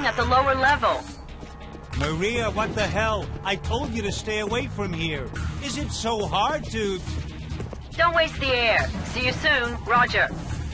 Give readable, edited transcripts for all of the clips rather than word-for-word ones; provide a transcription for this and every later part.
at the lower level. Maria, what the hell? I told you to stay away from here. Is it so hard to... Don't waste the air. See you soon. Roger.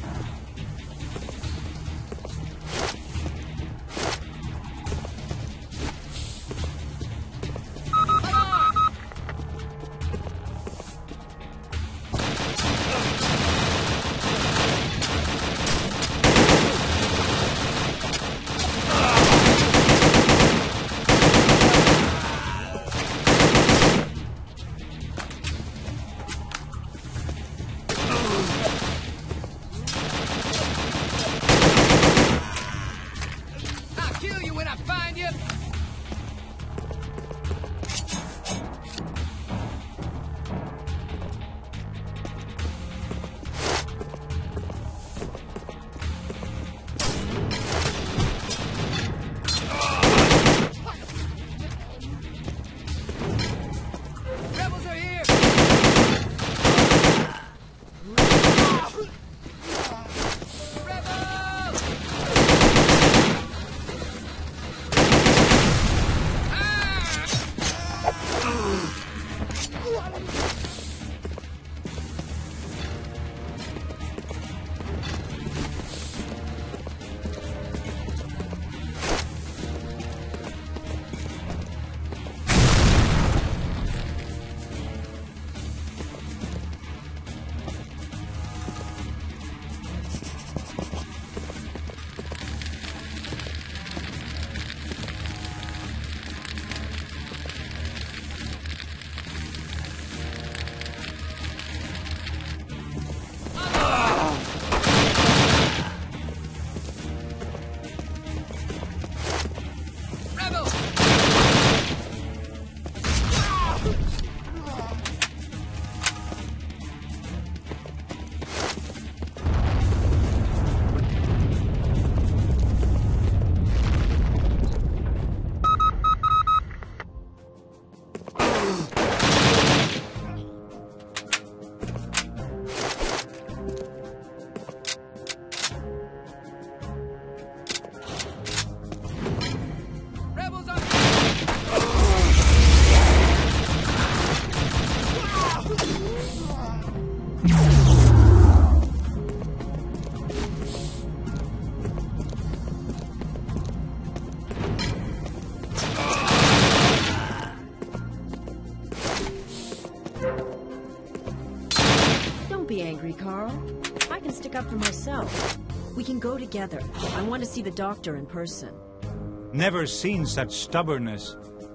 be angry, Carl. I can stick up for myself. We can go together. I want to see the doctor in person. Never seen such stubbornness.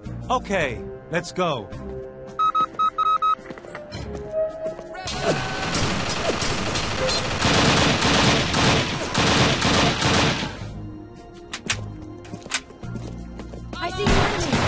Okay, let's go. I see you.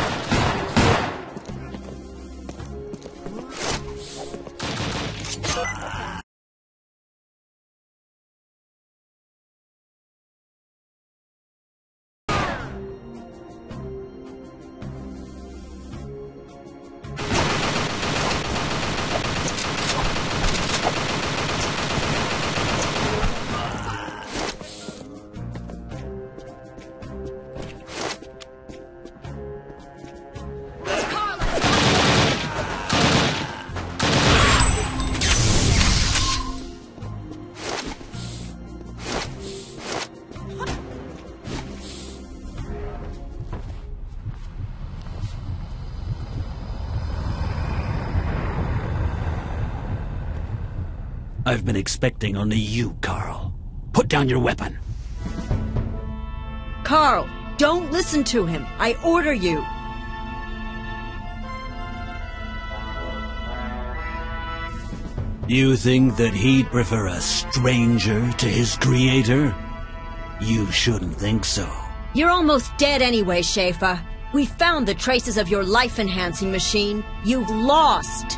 I've been expecting only you, Carl. Put down your weapon. Carl, don't listen to him. I order you. You think that he'd prefer a stranger to his creator? You shouldn't think so. You're almost dead anyway, Schaefer. We found the traces of your life-enhancing machine. You've lost.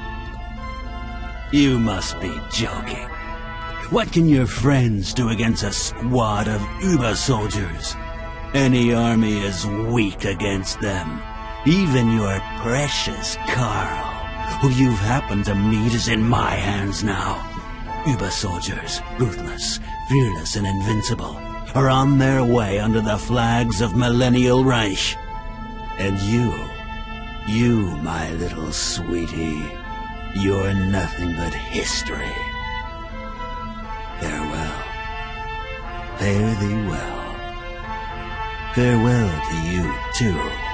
You must be joking. What can your friends do against a squad of ÜberSoldiers? Any army is weak against them. Even your precious Carl, who you've happened to meet, is in my hands now. ÜberSoldiers, ruthless, fearless, and invincible. are on their way under the flags of Millennial Reich. And you, my little sweetie, you're nothing but history. Farewell. Fare thee well. Farewell to you, too.